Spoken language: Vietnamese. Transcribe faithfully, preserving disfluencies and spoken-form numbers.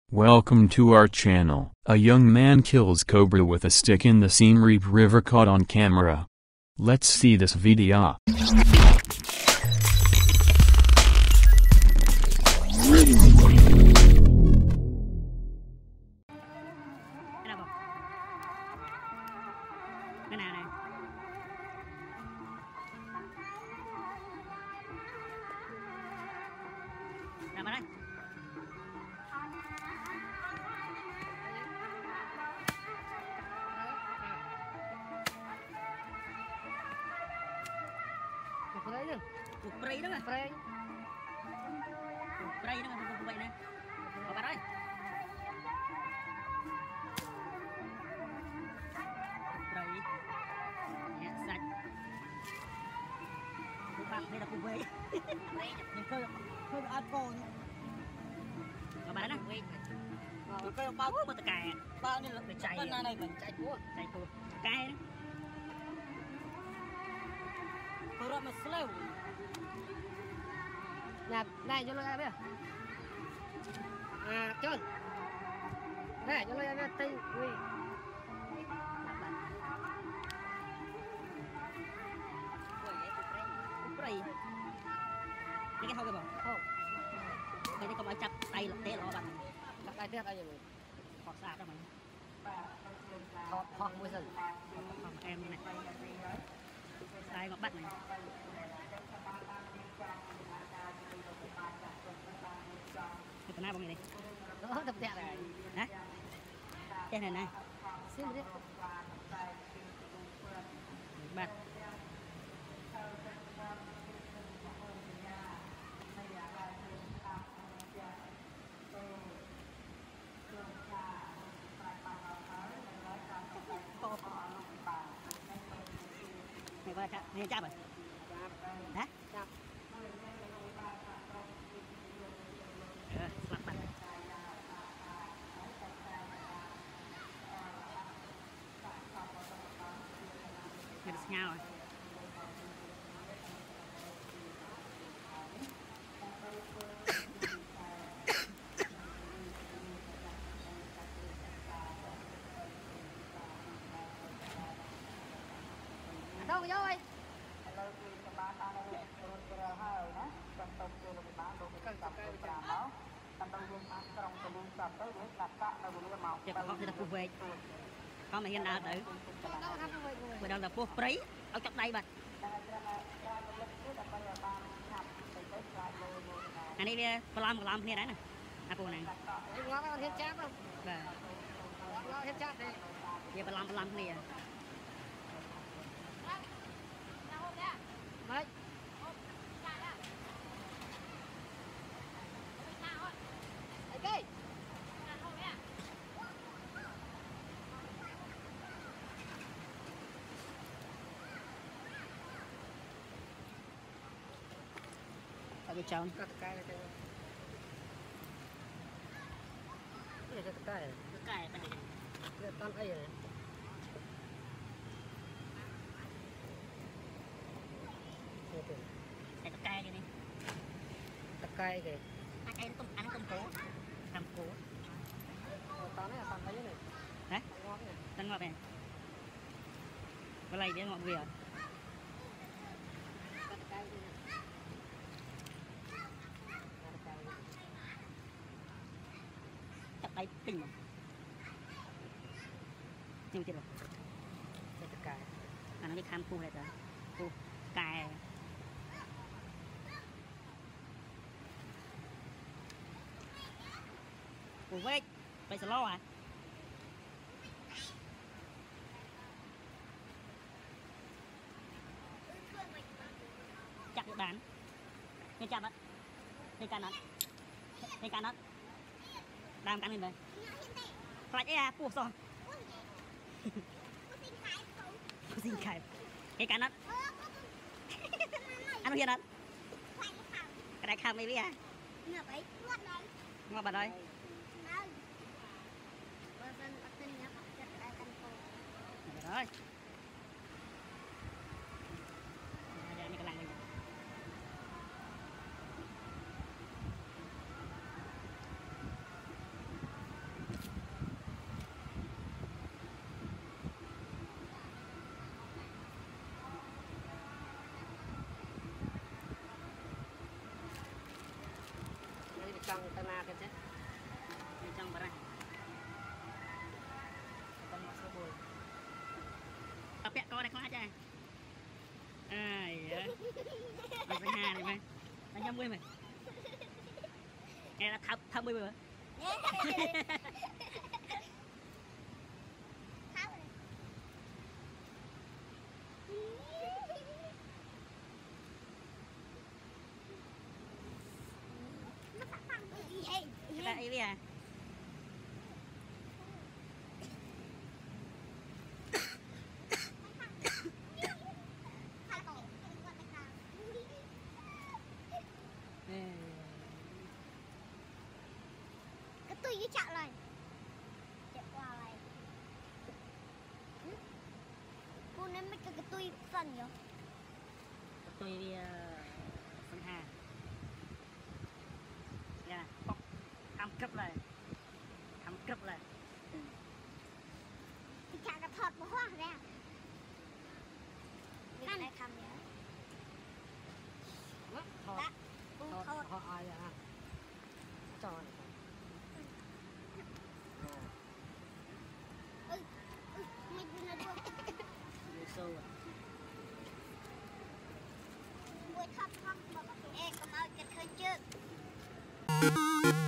Welcome to our channel. A young man kills cobra with a stick in the Siem Reap River caught on camera. Let's see this video. Spray đó, spray. Spray đó không vậy nè. Vào bạn ơi. Spray. Nhẹ sạch. Cô bạn đây là cô về. Nhưng khơi khơi ăn cô nhá. Vào bạn đó nè. Vào khơi bao một tất cả. Bao nhiêu là phải chạy. Bên này mình chạy cua, chạy cua. Cay đó. Cô ra mà slow. Nè, này cho lôi ra bây giờ. À, chôn. Này, cho lôi ra tay. Ui. Spray. Cái thôi kìa bọn. Không. Cái này không ai chặt tay lọc té lọ bạn. Chặt tay tiếc ai vậy? Khọt xa đó mày. Khọt khọt môi sừng. Khọt em như này. Tay ngọc bắt này. Cái này bông này đi. Đó, tập tẹt này. Hả? Cái này này. Xin đi. Bắt. Này qua chạm, này chạm rồi. Hả? Chạm. Ờ, slap bắt. Cái nó nhau rồi. Đâu rồi ơi. Chắc có thì là phù về. Có mà hiện nào tử. Vừa đang là phù spray, ở trong đây bạn. Anh đi làm làm thế đấy nè. À cô này. Nó có hết chát không? Vâng. Nó hết chát đi. Giờ phải làm làm này à. Mấy. Okay. Cái chồng cắt cái cái cái cái cái cái cái cái con ấy này cái cái cái này cái cái cái cái cái tôm ăn tôm cố tôm cố con này là con ấy này hả con ngọt này cái này để ngọt vừa tay kinh mà nhưng chưa được cái tất cả anh nói khám phu này rồi phu cài phu với bây giờ lo à chặt được bán nghe chặt đó nghe cắn đó nghe cắn đó làm cắn lên đây phải à phu xong xin khai cái cắn đó anh hiền đó cái này khai mấy biết à ngọt bà đây rồi trong tay na cái chứ bên trong bà này con mặt số bồi tập bẹ co này có hát ra ai mình phải hà này mày anh nhâm mươi mày nghe là thăm thăm mươi mà cái ta ấy à cái tôi với chạo này chạy qua này cô nên mấy cái cái tôi phần nhở tôi đi phân hà nha bóc thăm cấp lại thăm cấp lại thì chả cái thọt của hoa ra cái này thầm nhở thọt thọt thọt ai à tròn ơi mình đi là được sâu à mùi thọt không mà có thể em có mau chật hơn chưa